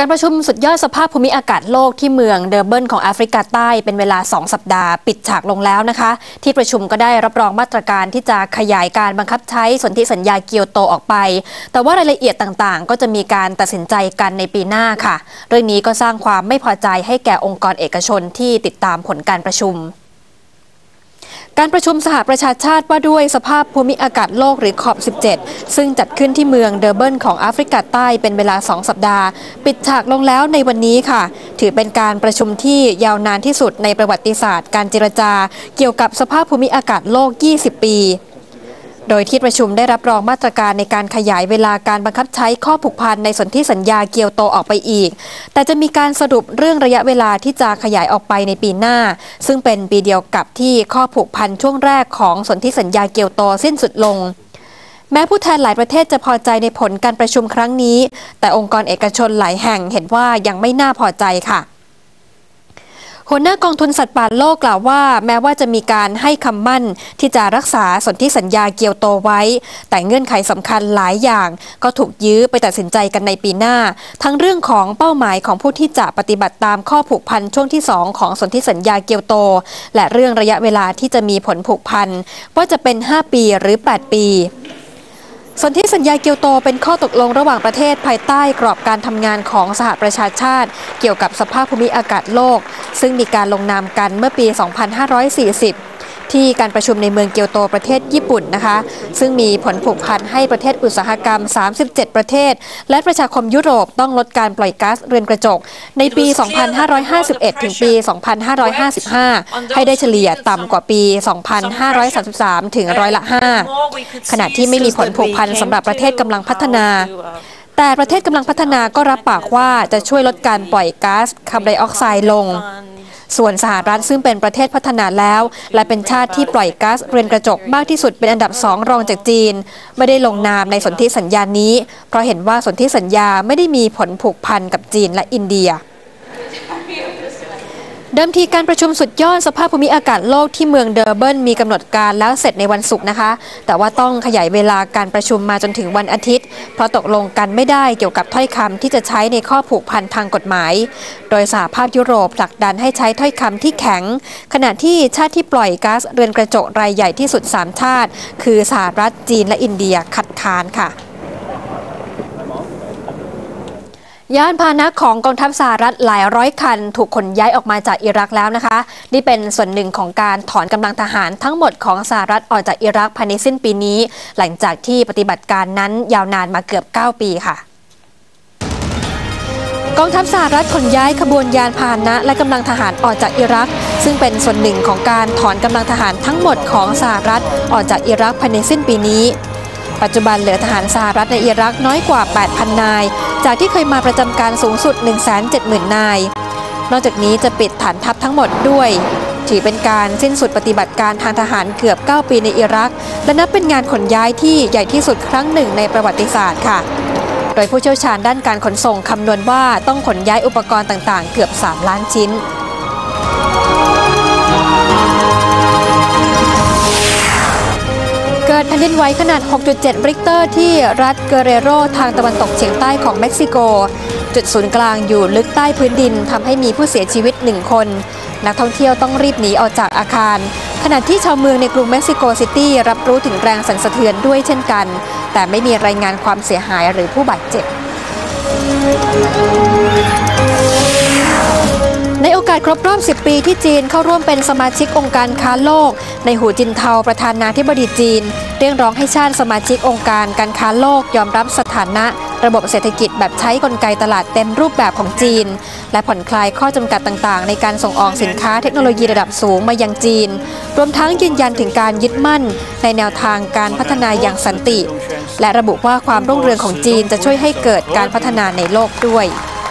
การประชุมสุดยอดสภาพภูมิอากาศโลกที่เมืองเดอร์เบิลของแอฟริกาใต้เป็นเวลา2 สัปดาห์ปิดฉากลงแล้วนะคะที่ประชุมก็ได้รับรองมาตรการที่จะขยายการบังคับใช้สนธิสัญญาเกียวโตออกไปแต่ว่ารายละเอียดต่างๆก็จะมีการตัดสินใจกันในปีหน้าค่ะเรื่องนี้ก็สร้างความไม่พอใจให้แก่องค์กรเอกชนที่ติดตามผลการประชุมการประชุมสหประชาชาติว่าด้วยสภาพภูมิอากาศโลกหรือCOP17ซึ่งจัดขึ้นที่เมืองเดอร์เบิลของแอฟริกาใต้เป็นเวลา2 สัปดาห์ปิดฉากลงแล้วในวันนี้ค่ะถือเป็นการประชุมที่ยาวนานที่สุดในประวัติศาสตร์การเจรจาเกี่ยวกับสภาพภูมิอากาศโลก20 ปีโดยที่ประชุมได้รับรองมาตรการในการขยายเวลาการบังคับใช้ข้อผูกพันในสนธิสัญญาเกียวโตออกไปอีกแต่จะมีการสรุปเรื่องระยะเวลาที่จะขยายออกไปในปีหน้าซึ่งเป็นปีเดียวกับที่ข้อผูกพันช่วงแรกของสนธิสัญญาเกียวโตสิ้นสุดลงแม้ผู้แทนหลายประเทศจะพอใจในผลการประชุมครั้งนี้แต่องค์กรเอกชนหลายแห่งเห็นว่ายังไม่น่าพอใจค่ะหัวหน้ากองทุนสัตว์ป่าโลกกล่าวว่าแม้ว่าจะมีการให้คำมั่นที่จะรักษาสนธิสัญญาเกียวโตไว้แต่เงื่อนไขสำคัญหลายอย่างก็ถูกยื้อไปตัดสินใจกันในปีหน้าทั้งเรื่องของเป้าหมายของผู้ที่จะปฏิบัติตามข้อผูกพันช่วงที่2ของสนธิสัญญาเกียวโตและเรื่องระยะเวลาที่จะมีผลผูกพันว่าจะเป็น5 ปีหรือ8 ปีสนธิสัญญาเกียวโตเป็นข้อตกลงระหว่างประเทศภายใต้กรอบการทำงานของสหประชาชาติเกี่ยวกับสภาพภูมิอากาศโลกซึ่งมีการลงนามกันเมื่อปี 2540 ที่การประชุมในเมืองเกียวโตประเทศญี่ปุ่นนะคะซึ่งมีผลผูกพันให้ประเทศอุตสาหกรรม37 ประเทศและประชาคมยุโรปต้องลดการปล่อยก๊าซเรือนกระจกในปี 2551 ถึงปี 2555 ให้ได้เฉลี่ยต่ำกว่าปี 2533 ถึง5%ขณะที่ไม่มีผลผูกพันสำหรับประเทศกำลังพัฒนาแต่ประเทศกำลังพัฒนาก็รับปากว่าจะช่วยลดการปล่อยก๊าซคาร์บอนไดออกไซด์ลงส่วนสหรัฐซึ่งเป็นประเทศพัฒนาแล้วและเป็นชาติที่ปล่อยก๊าซเรือนกระจกมากที่สุดเป็นอันดับ2รองจากจีนไม่ได้ลงนามในสนธิสัญญานี้เพราะเห็นว่าสนธิสัญญาไม่ได้มีผลผูกพันกับจีนและอินเดียเดิมทีการประชุมสุดยอดสภาพภูมิอากาศโลกที่เมืองเดอร์เบิลมีกำหนดการแล้วเสร็จในวันศุกร์นะคะแต่ว่าต้องขยายเวลาการประชุมมาจนถึงวันอาทิตย์เพราะตกลงกันไม่ได้เกี่ยวกับถ้อยคำที่จะใช้ในข้อผูกพันทางกฎหมายโดยสหภาพยุโรปผลักดันให้ใช้ถ้อยคำที่แข็งขณะที่ชาติที่ปล่อยก๊าซเรือนกระจกรายใหญ่ที่สุด3 ชาติคือสหรัฐจีนและอินเดียคัดค้านค่ะยานพาหนะของกองทัพสหรัฐหลายร้อยคันถูกขนย้ายออกมาจากอิรักแล้วนะคะนี่เป็นส่วนหนึ่งของการถอนกำลังทหารทั้งหมดของสหรัฐออกจากอิรักภายในสิ้นปีนี้หลังจากที่ปฏิบัติการนั้นยาวนานมาเกือบ9 ปีค่ะกองทัพสหรัฐขนย้ายขบวนยานพาหนะและกำลังทหารออกจากอิรักซึ่งเป็นส่วนหนึ่งของการถอนกำลังทหารทั้งหมดของสหรัฐออกจากอิรักภายในสิ้นปีนี้ปัจจุบันเหลือทหารสหรัฐในอิรักน้อยกว่า 8,000 นายจากที่เคยมาประจำการสูงสุด 170,000 นายนอกจากนี้จะปิดฐานทัพทั้งหมดด้วยถือเป็นการสิ้นสุดปฏิบัติการทางทหารเกือบ9 ปีในอิรักและนับเป็นงานขนย้ายที่ใหญ่ที่สุดครั้งหนึ่งในประวัติศาสตร์ค่ะโดยผู้เชี่ยวชาญด้านการขนส่งคำนวณว่าต้องขนย้ายอุปกรณ์ต่างๆเกือบ3 ล้านชิ้นเกิดแผ่นดินไหวขนาด 6.7 ริกเตอร์ที่รัฐเกเรโรทางตะวันตกเฉียงใต้ของเม็กซิโกจุดศูนย์กลางอยู่ลึกใต้พื้นดินทำให้มีผู้เสียชีวิต1 คนนักท่องเที่ยวต้องรีบหนีออกจากอาคารขณะที่ชาวเมืองในกรุงเม็กซิโกซิตี้รับรู้ถึงแรงสั่นสะเทือนด้วยเช่นกันแต่ไม่มีรายงานความเสียหายหรือผู้บาดเจ็บในโอกาสครบรอบ 10 ปีที่จีนเข้าร่วมเป็นสมาชิกองค์การค้าโลกในหูจินเทาประธานาธิบดีจีนเรียกร้องให้ชาติสมาชิกองค์การการค้าโลกยอมรับสถานะระบบเศรษฐกิจแบบใช้กลไกตลาดเต็มรูปแบบของจีนและผ่อนคลายข้อจำกัดต่างๆในการส่งออกสินค้าเทคโนโลยีระดับสูงมายังจีนรวมทั้งยืนยันถึงการยึดมั่นในแนวทางการพัฒนาอย่างสันติและระบุว่าความรุ่งเรืองของจีนจะช่วยให้เกิดการพัฒนาในโลกด้วย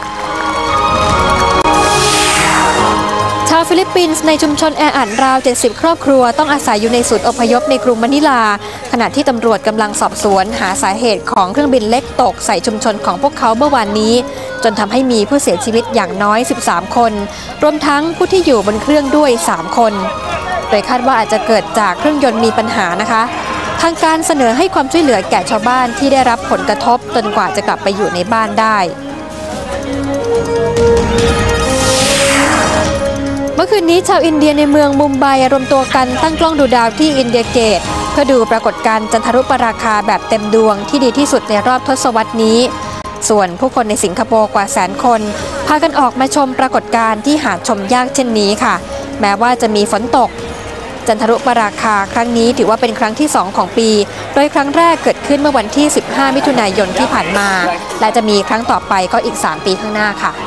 ชาวฟิลิปปินส์ในชุมชนแออัดราว 70 ครอบครัวต้องอาศัยอยู่ในศูนย์อพยพในกรุงมะนิลาขณะที่ตำรวจกำลังสอบสวนหาสาเหตุของเครื่องบินเล็กตกใส่ชุมชนของพวกเขาเมื่อวานนี้จนทำให้มีผู้เสียชีวิตอย่างน้อย13 คนรวมทั้งผู้ที่อยู่บนเครื่องด้วย3 คนโดยคาดว่าอาจจะเกิดจากเครื่องยนต์มีปัญหานะคะทางการเสนอให้ความช่วยเหลือแก่ชาวบ้านที่ได้รับผลกระทบจนกว่าจะกลับไปอยู่ในบ้านได้เมื่อคืนนี้ชาวอินเดียในเมืองมุมไบรวมตัวกันตั้งกล้องดูดาวที่อินเดียเกตเพื่อดูปรากฏการณ์จันทรุปราคาแบบเต็มดวงที่ดีที่สุดในรอบทศวรรษนี้ส่วนผู้คนในสิงคโปร์กว่าแสนคนพากันออกมาชมปรากฏการณ์ที่หาชมยากเช่นนี้ค่ะแม้ว่าจะมีฝนตกจันทรุปราคาครั้งนี้ถือว่าเป็นครั้งที่2ของปีโดยครั้งแรกเกิดขึ้นเมื่อวันที่15มิถุนายนที่ผ่านมาและจะมีครั้งต่อไปก็อีก3ปีข้างหน้าค่ะ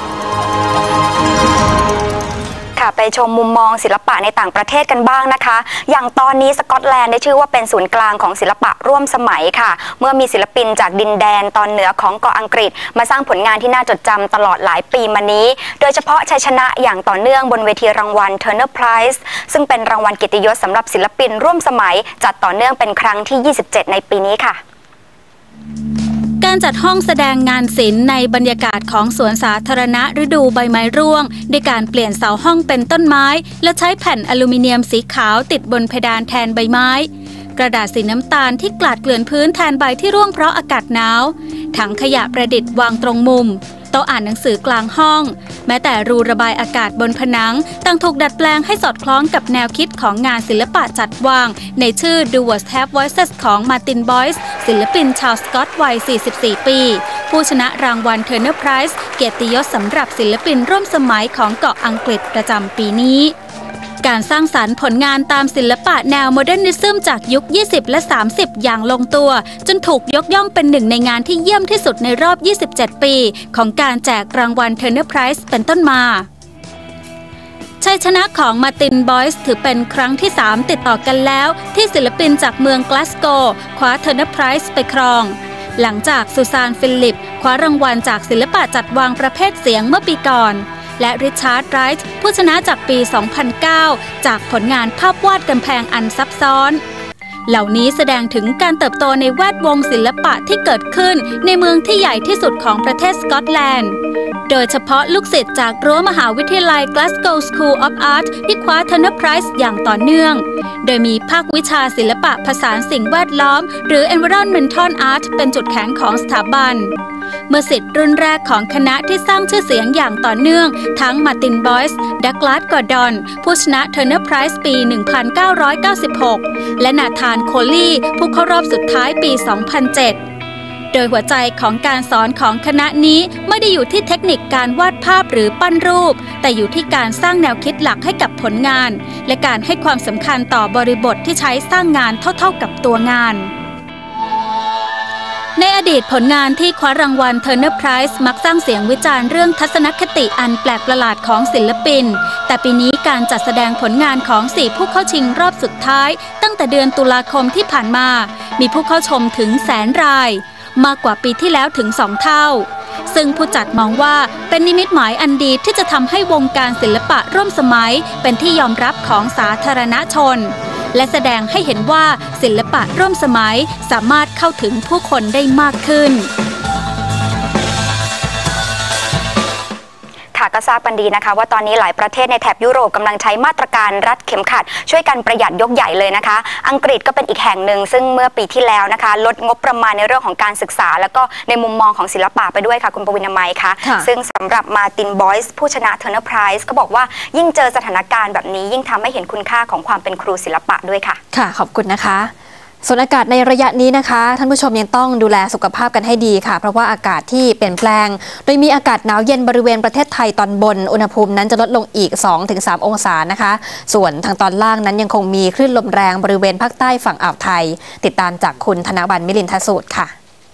ไปชมมุมมองศิลปะในต่างประเทศกันบ้างนะคะอย่างตอนนี้สกอตแลนด์ได้ชื่อว่าเป็นศูนย์กลางของศิลปะร่วมสมัยค่ะเมื่อมีศิลปินจากดินแดนตอนเหนือของเกาะอังกฤษมาสร้างผลงานที่น่าจดจำตลอดหลายปีมานี้โดยเฉพาะชัยชนะอย่างต่อเนื่องบนเวทีรางวัล Turner Prize ซึ่งเป็นรางวัลเกียรติยศสำหรับศิลปินร่วมสมัยจัดต่อเนื่องเป็นครั้งที่27ในปีนี้ค่ะการจัดห้องแสดงงานศิลป์ในบรรยากาศของสวนสาธารณะฤดูใบไม้ร่วงด้วยการเปลี่ยนเสาห้องเป็นต้นไม้และใช้แผ่นอลูมิเนียมสีขาวติดบนเพดานแทนใบไม้กระดาษสีน้ำตาลที่กลาดเกลื่อนพื้นแทนใบที่ร่วงเพราะอากาศหนาวถังขยะประดิษฐ์วางตรงมุมโต๊ะอ่านหนังสือกลางห้องแม้แต่รูระบายอากาศบนผนังต่างถูกดัดแปลงให้สอดคล้องกับแนวคิดของงานศิลปะจัดวางในชื่อ The Words Have Voices ของมาร์ติน บอยส์ศิลปินชาวสกอตวัย 44 ปีผู้ชนะรางวัล Turner Prize เกียรติยศสำหรับศิลปินร่วมสมัยของเกาะอังกฤษประจำปีนี้การสร้างสรรค์ผลงานตามศิลปะแนวโมเดิร์นิซึมจากยุค 20 และ 30 อย่างลงตัวจนถูกยกย่องเป็นหนึ่งในงานที่เยี่ยมที่สุดในรอบ 27 ปีของการแจกรางวัล Turner Prize เป็นต้นมาชัยชนะของมาร์ติน บอยส์ถือเป็นครั้งที่ 3 ติดต่อกันแล้วที่ศิลปินจากเมืองกลาสโกว์คว้า Turner Prize ไปครองหลังจากซูซาน ฟิลลิปคว้ารางวัลจากศิลปะจัดวางประเภทเสียงเมื่อปีก่อนและริชาร์ด ไรท์ผู้ชนะจากปี 2009 จากผลงานภาพวาดกำแพงอันซับซ้อนเหล่านี้แสดงถึงการเติบโตในแวดวงศิลปะที่เกิดขึ้นในเมืองที่ใหญ่ที่สุดของประเทศสกอตแลนด์โดยเฉพาะลูกศิษย์จากรั้วมหาวิทยาลัย Glasgow School of Art ที่คว้า Turner Prize อย่างต่อเนื่องโดยมีภาควิชาศิลปะผสานสิ่งแวดล้อมหรือ Environmental Art เป็นจุดแข็งของสถาบันเมื่อศิษย์รุ่นแรกของคณะที่สร้างชื่อเสียงอย่างต่อเนื่องทั้งมาร์ติน บอยส์ ดักลาส กอร์ดอนผู้ชนะ Turner Prize ปี 1996 และนาธาน โคลลี่ผู้เข้ารอบสุดท้ายปี 2007 โดยหัวใจของการสอนของคณะนี้ไม่ได้อยู่ที่เทคนิคการวาดภาพหรือปั้นรูปแต่อยู่ที่การสร้างแนวคิดหลักให้กับผลงานและการให้ความสำคัญต่อบริบทที่ใช้สร้างงานเท่าๆกับตัวงานในอดีตผลงานที่คว้ารางวัล Turner Prize มักสร้างเสียงวิจารณ์เรื่องทัศนคติอันแปลกประหลาดของศิลปินแต่ปีนี้การจัดแสดงผลงานของ4ผู้เข้าชิงรอบสุดท้ายตั้งแต่เดือนตุลาคมที่ผ่านมามีผู้เข้าชมถึง100,000 รายมากกว่าปีที่แล้วถึง2 เท่าซึ่งผู้จัดมองว่าเป็นนิมิตหมายอันดีที่จะทำให้วงการศิลปะร่วมสมัยเป็นที่ยอมรับของสาธารณชนและแสดงให้เห็นว่าศิลปะร่วมสมัยสามารถเข้าถึงผู้คนได้มากขึ้นก็ทราบกันดีนะคะว่าตอนนี้หลายประเทศในแถบยุโรปกำลังใช้มาตรการรัดเข็มขัดช่วยกันประหยัดยกใหญ่เลยนะคะอังกฤษก็เป็นอีกแห่งหนึ่งซึ่งเมื่อปีที่แล้วนะคะลดงบประมาณในเรื่องของการศึกษาแล้วก็ในมุมมองของศิลปะไปด้วยค่ะคุณปวินามัยค่ะซึ่งสำหรับมาร์ติน บอยส์ผู้ชนะ Turner Prize ก็บอกว่ายิ่งเจอสถานการณ์แบบนี้ยิ่งทำให้เห็นคุณค่าของความเป็นครูศิลปะด้วยค่ะค่ะขอบคุณนะคะส่วนอากาศในระยะนี้นะคะท่านผู้ชมยังต้องดูแลสุขภาพกันให้ดีค่ะเพราะว่าอากาศที่เปลี่ยนแปลงโดยมีอากาศหนาวเย็นบริเวณประเทศไทยตอนบนอุณหภูมินั้นจะลดลงอีก 2-3 องศานะคะส่วนทางตอนล่างนั้นยังคงมีคลื่นลมแรงบริเวณภาคใต้ฝั่งอ่าวไทยติดตามจากคุณธนวรรณ มิลินทสูตรค่ะ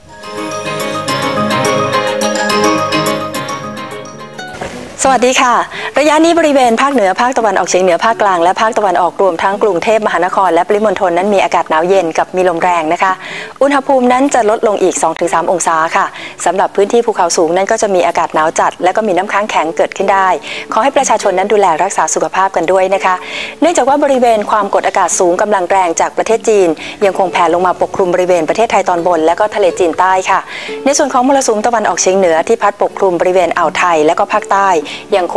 สวัสดีค่ะระยะนี้บริเวณภาคเหนือภาคตะวันออกเฉียงเหนือภาคกลางและภาคตะวันออกรวมทั้งกรุงเทพมหานครและปริมณฑลนั้นมีอากาศหนาวเย็นกับมีลมแรงนะคะอุณหภูมินั้นจะลดลงอีก 2-3 องศาค่ะสำหรับพื้นที่ภูเขาสูงนั้นก็จะมีอากาศหนาวจัดและก็มีน้ำค้างแข็งเกิดขึ้นได้ขอให้ประชาชนนั้นดูแลรักษาสุขภาพกันด้วยนะคะเนื่องจากว่าบริเวณความกดอากาศสูงกำลังแรงจากประเทศจีนยังคงแผ่ลงมาปกคลุมบริเวณประเทศไทยตอนบนและก็ทะเลจีนใต้ค่ะในส่วนของมรสุมตะวันออกเฉียงเหนือที่พัดปกคลุมบริเวณอ่าวไทยและก็ภาคใต้ยังคงมีกำลัง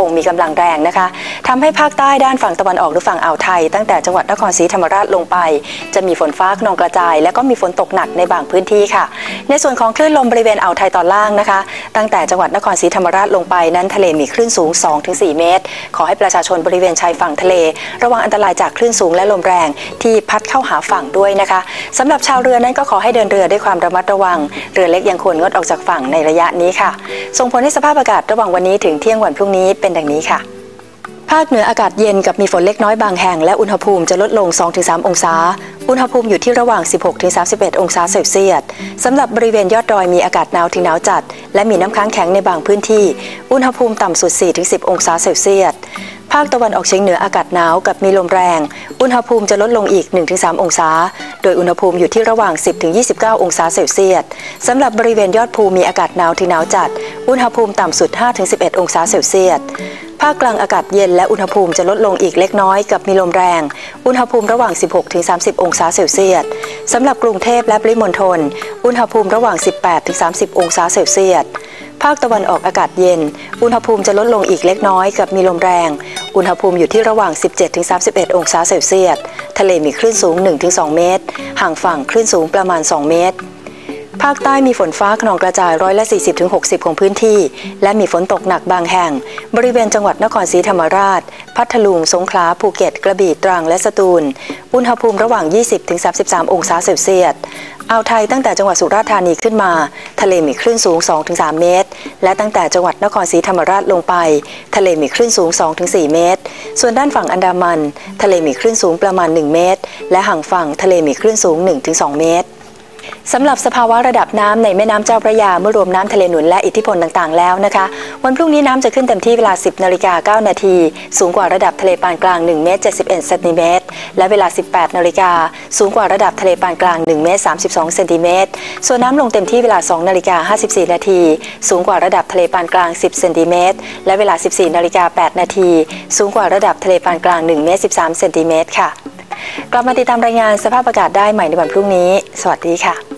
อย่างแรงนะคะทำให้ภาคใต้ด้านฝั่งตะวันออกหรือฝั่งอ่าวไทยตั้งแต่จังหวัดนครศรีธรรมราชลงไปจะมีฝนฟ้าคะนองกระจายและก็มีฝนตกหนักในบางพื้นที่ค่ะในส่วนของคลื่นลมบริเวณอ่าวไทยตอนล่างนะคะตั้งแต่จังหวัดนครศรีธรรมราชลงไปนั้นทะเลมีคลื่นสูง 2-4 เมตรขอให้ประชาชนบริเวณชายฝั่งทะเลระวังอันตรายจากคลื่นสูงและลมแรงที่พัดเข้าหาฝั่งด้วยนะคะสำหรับชาวเรือนั้นก็ขอให้เดินเรือด้วยความระมัดระวังเรือเล็กยังควรงดออกจากฝั่งในระยะนี้ค่ะส่งผลให้สภาพอากาศระหว่างวันนี้ถึงเที่ยงวันพรุ่งนี้เป็นดังนี้ค่ะภาคเหนืออากาศเย็นกับมีฝนเล็กน้อยบางแห่งและอุณหภูมิจะลดลง 2-3 องศาอุณหภูมิอยู่ที่ระหว่าง 16-31 องศาเซลเซียสสำหรับบริเวณยอดดอยมีอากาศหนาวถึงหนาวจัดและมีน้ำค้างแข็งในบางพื้นที่อุณหภูมิต่ำสุด 4-10 องศาเซลเซียสภาคตะวันออกเฉียงเหนืออากาศหนาวกับมีลมแรงอุณหภูมิจะลดลงอีก 1-3 องศาโดยอุณหภูมิอยู่ที่ระหว่าง 10-29 องศาเซลเซียสสำหรับบริเวณยอดภูมีอากาศหนาวถึงหนาวจัดอุณหภูมิต่ำสุด 5-11 องศาเซลเซียสภาคกลางอากาศเย็นและอุณหภูมิจะลดลงอีกเล็กน้อยกับมีลมแรงอุณหภูมิระหว่าง 16-30 องศาเซลเซียสสำหรับกรุงเทพและปริมณฑลอุณหภูมิระหว่าง 18-30 องศาเซลเซียสภาคตะวันออกอากาศเย็นอุณหภูมิจะลดลงอีกเล็กน้อยกับมีลมแรงอุณหภูมิอยู่ที่ระหว่าง 17-31 องศาเซลเซียสทะเลมีคลื่นสูง 1-2 เมตรห่างฝั่งคลื่นสูงประมาณ 2 เมตรภาคใต้มีฝนฟ้าคะนองกระจาย40-60%ของพื้นที่และมีฝนตกหนักบางแห่งบริเวณจังหวัดนครศรีธรรมราชพัทลุงสงขลาภูเก็ตกระบี่ตรังและสตูลอุณหภูมิระหว่าง 20-33 องศาเซลเซียสอ่าวไทยตั้งแต่จังหวัดสุราษฎร์ธานีขึ้นมาทะเลมีคลื่นสูง 2-3 เมตรและตั้งแต่จังหวัดนครศรีธรรมราชลงไปทะเลมีคลื่นสูง 2-4 เมตรส่วนด้านฝั่งอันดามันทะเลมีคลื่นสูงประมาณ 1 เมตรและห่างฝั่งทะเลมีคลื่นสูง 1-2 เมตรสำหรับสภาวะระดับน้ำในแม่น้ำเจ้าพระยาเมื่อรวมน้ำทะเลหนุนและอิทธิพลต่างๆแล้วนะคะวันพรุ่งนี้น้ำจะขึ้นเต็มที่เวลา 10:09 นาทีสูงกว่าระดับทะเลปานกลาง1 เมตร 71 เซนติเมตรและเวลา 18:00 นสูงกว่าระดับทะเลปานกลาง1 เมตร 32 เซนติเมตรส่วนน้ำลงเต็มที่เวลา 2:54 นาทีสูงกว่าระดับทะเลปานกลาง10 เซนติเมตรและเวลา 14:08 นาทีสูงกว่าระดับทะเลปานกลาง1 เมตร 13 เซนติเมตรค่ะกลับมาติดตามรายงานสภาพอากาศได้ใหม่ในวันพรุ่งนี้สวัสดีค่ะ